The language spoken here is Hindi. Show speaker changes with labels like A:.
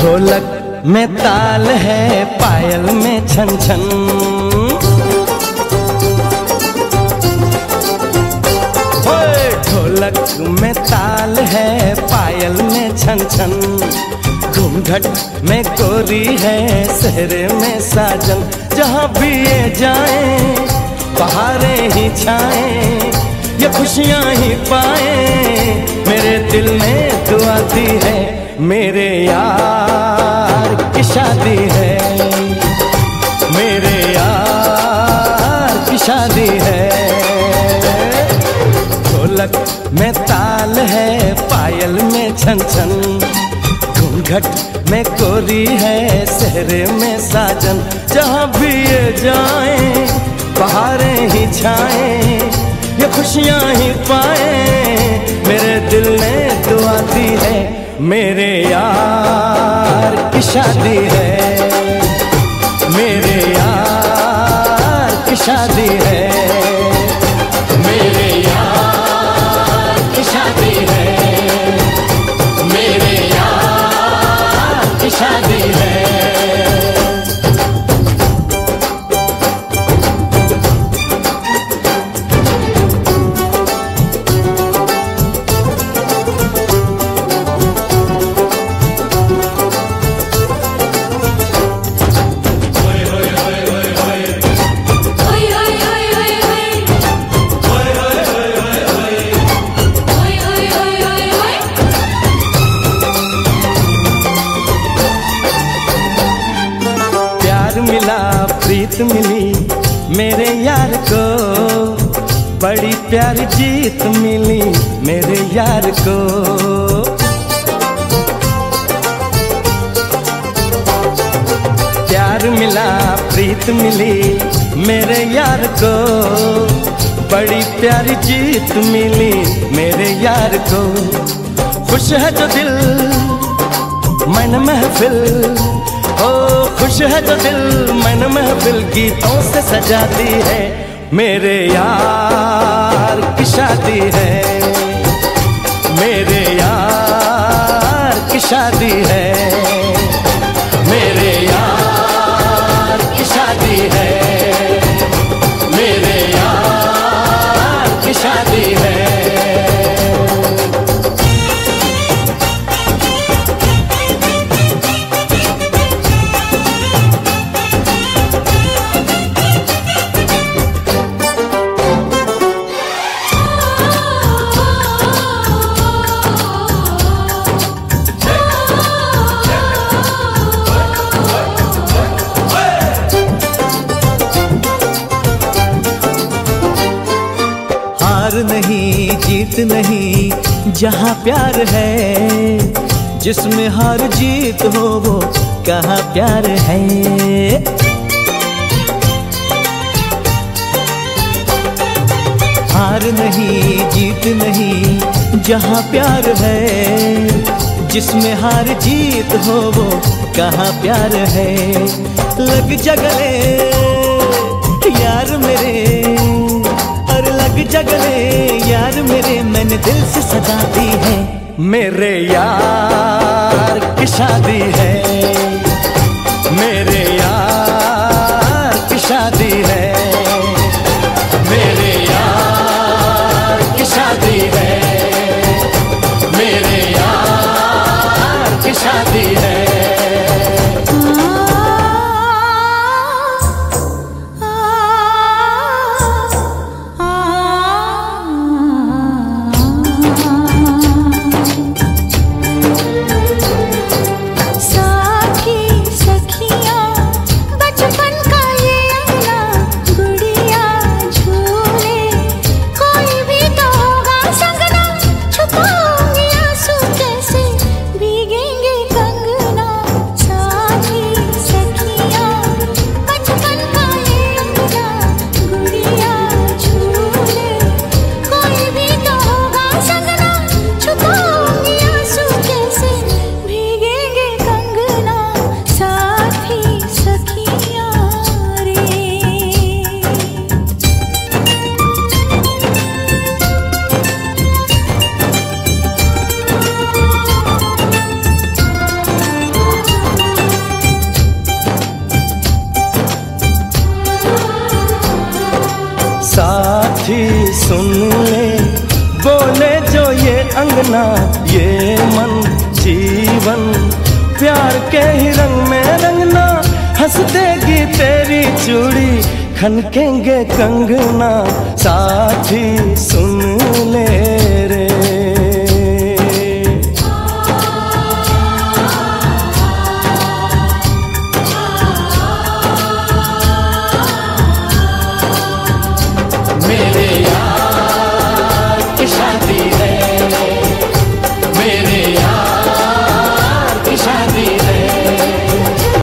A: ढोलक में ताल है, पायल में छन छन। ढोलक में ताल है, पायल में छन छन। घूंघट में गोरी है, सेहरे में साजन। जहाँ भी ये जाए बहारें ही छाएं, ये खुशियाँ ही पाए। मेरे दिल ने दुआ दी है, मेरे यार की शादी है, मेरे यार की शादी है। ढोलक में ताल है, पायल में छन छन। घूंघट में गोरी है, सेहरे में साजन। जहाँ भी ये जाए बहारें ही छाएं, ये खुशियाँ ही पाए। मेरे दिल ने दुआ दी है, मेरे यार की शादी है, मेरे यार की शादी है, मेरे यार की शादी है, मेरे यार की शादी है। प्रीत मिली मेरे यार को, बड़ी प्यारी जीत मिली मेरे यार को। प्यार मिला प्रीत मिली मेरे यार को, बड़ी प्यारी जीत मिली मेरे यार को। खुश है जो दिल मन महफिल, ओ खुश है जो दिल मन महफिल गीतों से सजाती है। मेरे यार की शादी है, मेरे यार की शादी है, मेरे यार की शादी है, मेरे यार की शादी है।
B: नहीं जीत नहीं जहाँ प्यार है, जिसमें हार जीत हो वो कहाँ प्यार है। हार नहीं जीत नहीं जहाँ प्यार है, जिसमें हार जीत हो वो कहाँ प्यार है। लग जा गले यार मेरे, और लग जा गले यार मेरे, मैंने दिल से सजा दी है।
A: मेरे यार की शादी है, मेरे यार की शादी है, मेरे यार की शादी है, मेरे यार की शादी है।
C: साखी सखियाँ बचपन का ये अंगना,
A: अंगना ये मन जीवन प्यार के ही रंग में रंगना, हंस देगी तेरी चूड़ी खनकेंगे कंगना, साथी सुन ले।